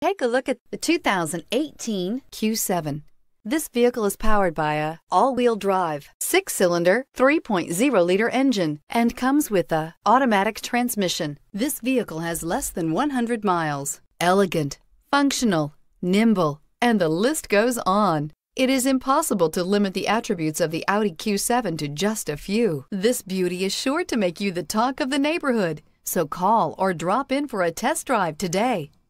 Take a look at the 2018 Q7. This vehicle is powered by a all-wheel drive, 6-cylinder, 3.0-liter engine and comes with a automatic transmission. This vehicle has less than 100 miles. Elegant, functional, nimble, and the list goes on. It is impossible to limit the attributes of the Audi Q7 to just a few. This beauty is sure to make you the talk of the neighborhood. So call or drop in for a test drive today.